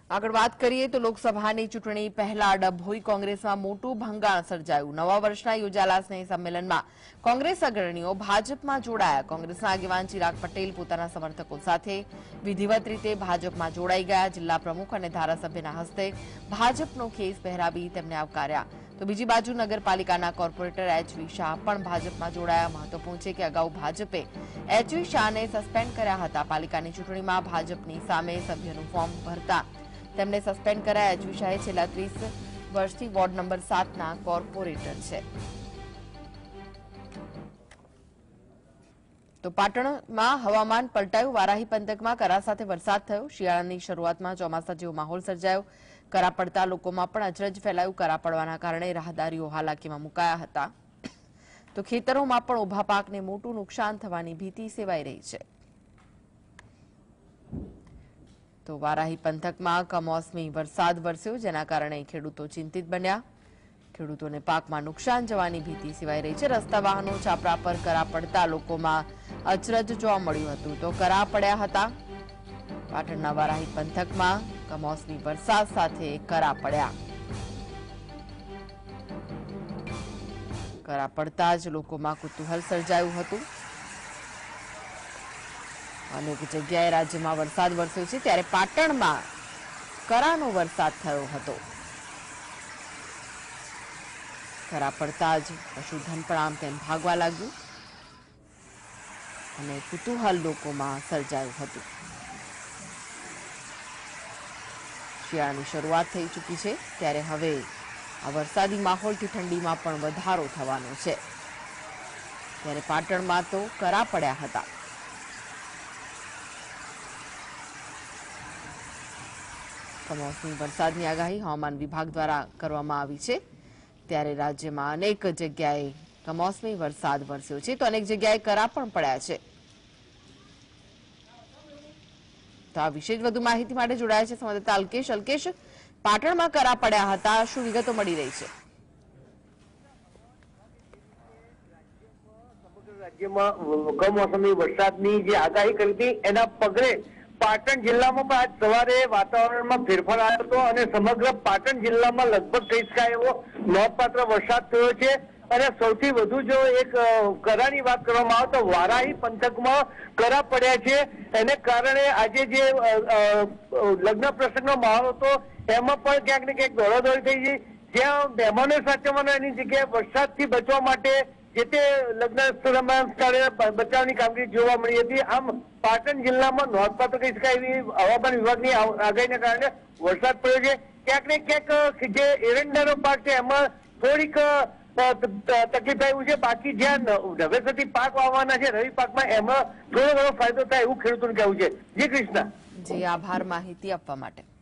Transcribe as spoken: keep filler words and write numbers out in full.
આગળ વાત કરીએ તો લોકસભાની ચૂંટણી પહેલા ડભોઈ કોંગ્રેસમાં મોટું ભંગાણ સર્જાયું। નવા વર્ષના યોજાયેલા સ્નેહ સંમેલનમાં કોંગ્રેસ અગ્રણીઓ ભાજપમાં જોડાયા। કોંગ્રેસના આગેવાન ચિરાગ પટેલ પોતાના સમર્થકો સાથે વિધિવત રીતે ભાજપમાં જોડાઈ ગયા। જિલ્લા પ્રમુખ અને ધારાસભ્યના હસ્તે ભાજપનો ખેસ પહેરાવી તેમને આવકાર્યા। તો બીજી બાજુ નગરપાલિકાના કોર્પોરેટર એચવી શાહ પણ ભાજપમાં જોડાયા। મહત્વપૂર્ણ છે કે અગાઉ ભાજપે એચવી શાહને સસ્પેન્ડ કર્યા હતા। પાલિકાની ચૂંટણીમાં ભાજપની સામે સભ્યનું ફોર્મ ભરતા તેમને સસ્પેન્ડ કર્યા। એચવી શાહે છેલ્લા ત્રીસ વર્ષથી વોર્ડ નંબર સાતના કોર્પોરેટર છે। તો પાટણમાં હવામાન પલટાયું। વારાહી પંથકમાં કરા સાથે વરસાદ થયો। શિયાળાની શરૂઆતમાં ચોમાસા જેવો માહોલ સર્જાયો। કરા પડતા લોકોમાં પણ અચરજ ફેલાયું। કરા પડવાના કારણે રાહદારીઓ હાલાકીમાં મુકાયા હતા। તો ખેતરોમાં પણ ઉભા પાકને મોટું નુકસાન થવાની ભીતિ સેવાઈ રહી છે। તો વારાહી પંથકમાં કમોસમી વરસાદ વરસ્યો, જેના કારણે ખેડૂતો ચિંતિત બન્યા। ખેડૂતોને પાકમાં નુકસાન જવાની ભીતિ સેવાઈ રહી છે। રસ્તા વાહનો છાપરા પર કરા પડતા લોકોમાં અચરજ જોવા મળ્યું હતું। તો કરા પડ્યા હતા। પાટણના વારાહી પંથકમાં કમોસમી વરસાદ સાથે કરા પડ્યા। કરા પડતા જ લોકોમાં કુતૂહલ સર્જાયું હતું। અનેક જગ્યાએ રાજ્યમાં વરસાદ વરસ્યો છે, ત્યારે પાટણમાં કરાનો વરસાદ થયો હતો। કરા પડતા જ પશુધન પણ આમ તેમ ભાગવા લાગ્યું અને કુતૂહલ લોકોમાં સર્જાયું હતું। શિયાળાની શરૂઆત થઈ ચૂકી છે, ત્યારે હવે આ વરસાદી માહોલથી ઠંડીમાં પણ વધારો થવાનો છે। ત્યારે પાટણમાં તો કરા પડ્યા હતા। કમોસમી વરસાદની આગાહી હવામાન વિભાગ દ્વારા કરવામાં આવી છે, ત્યારે રાજ્યમાં અનેક જગ્યાએ કમોસમી વરસાદ વરસ્યો છે, તો અનેક જગ્યાએ કરા પણ પડ્યા છે। તો આ વિશે વધુ માહિતી માટે જોડાયા છે સંવાદદાતા અલ્કેશ। અલ્કેશ, પાટણમાં કરા પડ્યા હતા, શું વિગતો મળી રહી છે? સમગ્ર રાજ્યમાં કમોસમી વરસાદની જે આગાહી કરી હતી એના પગલે પાટણ જિલ્લામાં પણ આજ સવારે વાતાવરણમાં ફેરફાર આવ્યો હતો અને સમગ્ર પાટણ જિલ્લામાં લગભગ કહી શકાય એવો નોંધપાત્ર વરસાદ થયો છે। અને સૌથી વધુ જો એક કરાની વાત કરવામાં આવે તો વારાહી પંથકમાં કરા પડ્યા છે। એને કારણે આજે જે લગ્ન પ્રસંગનો માહોલ હતો એમાં પણ ક્યાંક ને ક્યાંક દોડાદોડી થઈ ગઈ, જ્યાં મહેમાનો સાચવવાના એની જગ્યાએ વરસાદથી બચવા માટે જે તે લગ્ન સ્થળે બચાવની કામગીરી જોવા મળી હતી। આમ પાટણ જિલ્લામાં નોંધપાત્ર કહી શકાય એવી હવામાન વિભાગની આગાહીના કારણે વરસાદ પડ્યો છે। ક્યાંક ને ક્યાંક જે એરંડાનો પાક છે એમાં થોડીક તકલીફ થયું છે, બાકી જ્યાં નવેસરથી પાક વાવવાના છે રવિ પાકમાં એમાં થોડો ઘણો ફાયદો થાય એવું ખેડૂતોનું કહેવું છે। જી કૃષ્ણા। જી, આભાર માહિતી આપવા માટે।